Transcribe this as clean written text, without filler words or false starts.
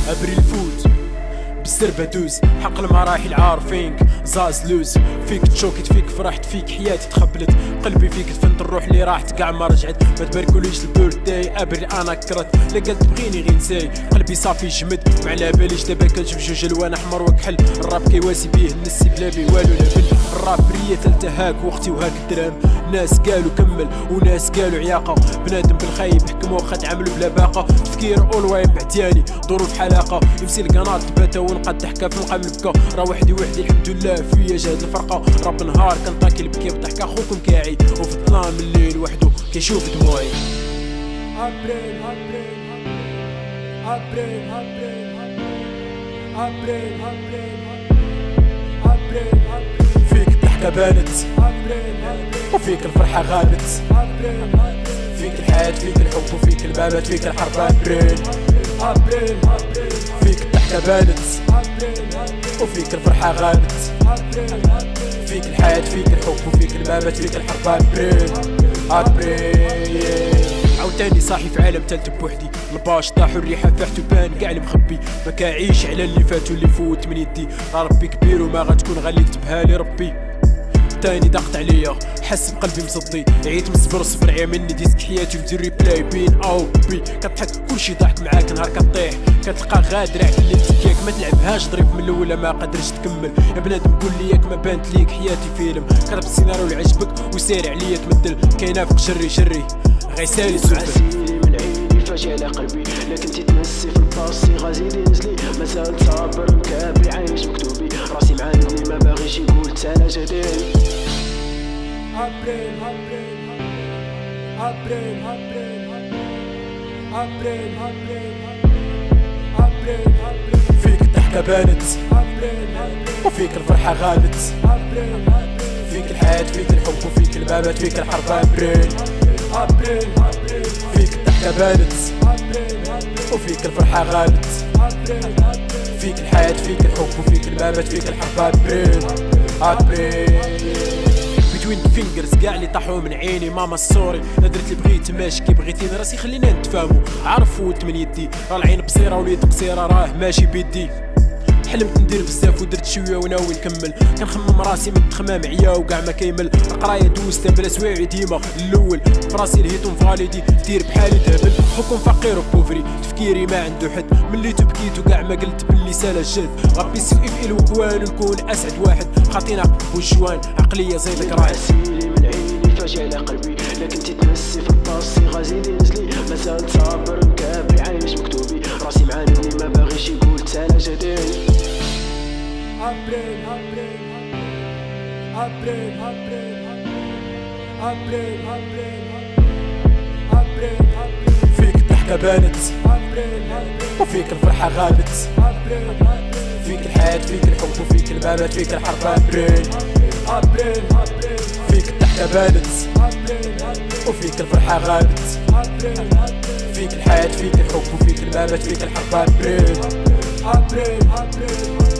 ابري الفوت بالزربة دوز حق المراحل عارفينك زاز لوز فيك تشوكت فيك فرحت فيك حياتي تخبلت قلبي فيك دفنت الروح اللي راحت كاع ما رجعت ما تباركوليش البيرثداي ابري انا كرت لا قلت بغيني غير نساي قلبي صافي جمد ما على باليش دابا كنشوف جوج الوان احمر وكحل الراب كيواسي بيه النسي بلا بيه والو لا بل الراب رية تلتهاك وقتي وهاك الدرام ناس قالوا كمل وناس قالوا عياقة بنادم بالخايب حكم واخا تعاملوا بلا باقة تفكير اولواي بعتياني ظروف حلاقة يمسي القناط تباتا ونقد حكا في نقام نبكى راه وحدي الحمد لله فيا جهد الفرقة رب نهار كنطاكي البكي بضحكة خوكم كاعي وفي الظلام الليل وحدو كيشوف دموعي أبريل أبريل أبريل أبريل أبريل أبريل فيك الضحكة بانت أبريل وفيك الفرحة غابت فيك الحياة فيك الحب وفيك الممات فيك الحرب أبريل أبريل فيك الضحكة بانت وفيك الفرحة غابت فيك الحياة فيك الحب وفيك الممات فيك الحرب أبريل أبريل عاوتاني صاحي في عالم تالت بوحدي الباش طاحو الريحة فاحتو بان قاع المخبي ما كاعيش على اللي فات واللي فوت من يدي راه ربي كبير وما غتكون غالي كتبها لي ربي تاني ضغط عليا حس بقلبي مصدي عييت من الصبر الصبر عيا مني ديسك حياتي ودير ريبلاي بين او بي كضحك كلشي ضاحك معاك نهار كطيح كتلقى غادر اللي تكياك ما تلعبهاش ظريف من الاولى ما قادرش تكمل يا بنادم قول لي ياك ما بانت ليك حياتي فيلم كتب السيناريو اللي عجبك وسير عليا تمثل كينافق شري غيسالي سوفل من عيني فاجئ على قلبي لكن تتنسي في الباسي غازي نزلي مازال صابر مكابري عايش مكتوبي راسي معاندني ما باغيش يقول تالا جديد أبريل أبريل أبريل أبريل فيك الضحكة بانت أبريل وفيك الفرحة غابت فيك الحياة فيك الحب وفيك الممات فيك الحرب أبريل أبريل فيك الضحكة بانت وفيك الفرحة غابت فيك الحياة فيك الحب وفيك الممات فيك الحرب أبريل بتوين فينجرز كاع اللي طاحوا من عيني ماما السوري لا درت اللي بغيت ماشي كي بغيتيني راسي خلينا نتفاهموا عارف فوت من يدي راه العين بصيره واليد قصيره راه ماشي بيدي حلمت ندير بزاف ودرت شويه وناوي نكمل كنخمم راسي من التخمام عيا وكاع ما كيمل القرايه دوزتها بلا سوايعي ديما الاول فراسي الهيتون فاليدي دير بحالي دابل حكم فقير وبوفري تفكيري ما عنده حد ملي تبكيت وكاع ما قلت باللي سال الجد ربي سيف الوكوان ونكون اسعد واحد خاطينا والجوان عقليه زيدك راعي من عيني فاجئ على قلبي لكن تتنسي في الباسي غازي نزلي مازال صابر مكابري عايش مكتوبي راسي معاندني ما باغيش يقول تالا جديد أبريل أبريل أبريل أبريل فيك الضحكة بانت أبريل وفيك الفرحة غابت فيك الحياة فيك الحب وفيك الممات فيك الحرب أبريل فيك الضحكة بانت وفيك الفرحة غابت فيك الحياة فيك الحب وفيك الممات فيك الحرب أبريل